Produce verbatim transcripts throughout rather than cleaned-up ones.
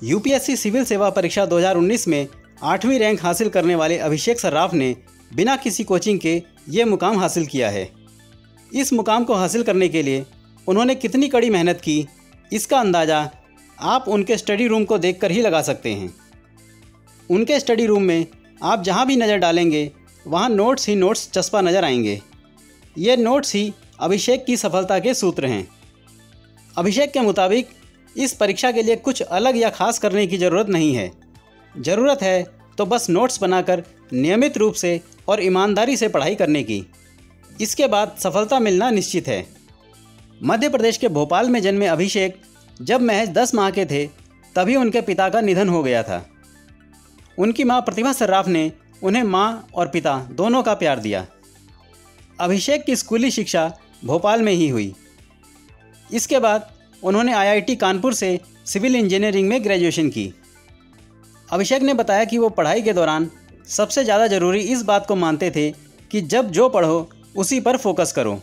UPSC civil सेवा परीक्षा दो हज़ार उन्नीस में आठवीं रैंक हासिल करने वाले अभिषेक सर्राफ ने बिना किसी कोचिंग के ये मुकाम हासिल किया है। इस मुकाम को हासिल करने के लिए उन्होंने कितनी कड़ी मेहनत की, इसका अंदाज़ा आप उनके स्टडी रूम को देखकर ही लगा सकते हैं। उनके स्टडी रूम में आप जहां भी नज़र डालेंगे वहां नोट्स ही नोट्स चस्पा नज़र आएंगे। ये नोट्स ही अभिषेक की सफलता के सूत्र हैं। अभिषेक के मुताबिक इस परीक्षा के लिए कुछ अलग या ख़ास करने की ज़रूरत नहीं है। ज़रूरत है तो बस नोट्स बनाकर नियमित रूप से और ईमानदारी से पढ़ाई करने की। इसके बाद सफलता मिलना निश्चित है। मध्य प्रदेश के भोपाल में जन्मे अभिषेक जब महज दस माह के थे तभी उनके पिता का निधन हो गया था। उनकी मां प्रतिभा सर्राफ ने उन्हें मां और पिता दोनों का प्यार दिया। अभिषेक की स्कूली शिक्षा भोपाल में ही हुई। इसके बाद उन्होंने आईआईटी कानपुर से सिविल इंजीनियरिंग में ग्रेजुएशन की। अभिषेक ने बताया कि वो पढ़ाई के दौरान सबसे ज़्यादा ज़रूरी इस बात को मानते थे कि जब जो पढ़ो उसी पर फोकस करो।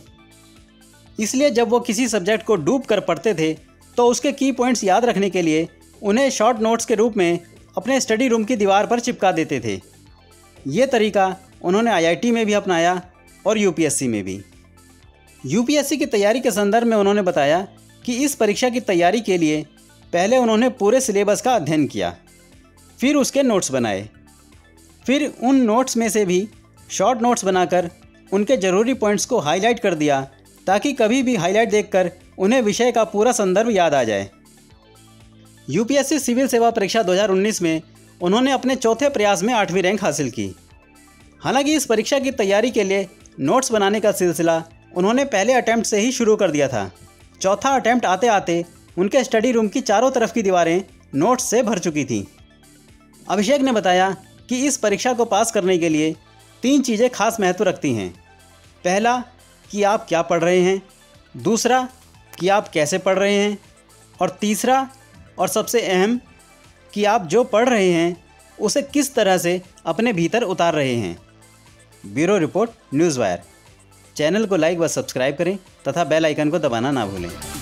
इसलिए जब वो किसी सब्जेक्ट को डूब कर पढ़ते थे तो उसके की पॉइंट्स याद रखने के लिए उन्हें शॉर्ट नोट्स के रूप में अपने स्टडी रूम की दीवार पर चिपका देते थे। ये तरीका उन्होंने आईआईटी में भी अपनाया और यूपीएससी में भी। यूपीएससी की तैयारी के संदर्भ में उन्होंने बताया कि इस परीक्षा की तैयारी के लिए पहले उन्होंने पूरे सिलेबस का अध्ययन किया, फिर उसके नोट्स बनाए, फिर उन नोट्स में से भी शॉर्ट नोट्स बनाकर उनके ज़रूरी पॉइंट्स को हाईलाइट कर दिया ताकि कभी भी हाईलाइट देखकर उन्हें विषय का पूरा संदर्भ याद आ जाए। यूपीएससी सिविल सेवा परीक्षा दो हज़ार उन्नीस में उन्होंने अपने चौथे प्रयास में आठवीं रैंक हासिल की। हालांकि इस परीक्षा की तैयारी के लिए नोट्स बनाने का सिलसिला उन्होंने पहले अटैम्प्ट से ही शुरू कर दिया था। चौथा अटैम्प्ट आते आते उनके स्टडी रूम की चारों तरफ की दीवारें नोट्स से भर चुकी थीं। अभिषेक ने बताया कि इस परीक्षा को पास करने के लिए तीन चीज़ें खास महत्व रखती हैं। पहला कि आप क्या पढ़ रहे हैं, दूसरा कि आप कैसे पढ़ रहे हैं, और तीसरा और सबसे अहम कि आप जो पढ़ रहे हैं उसे किस तरह से अपने भीतर उतार रहे हैं। Bureau report, news wire. Channel को लाइक व सब्सक्राइब करें तथा बेल आइकन को दबाना ना भूलें।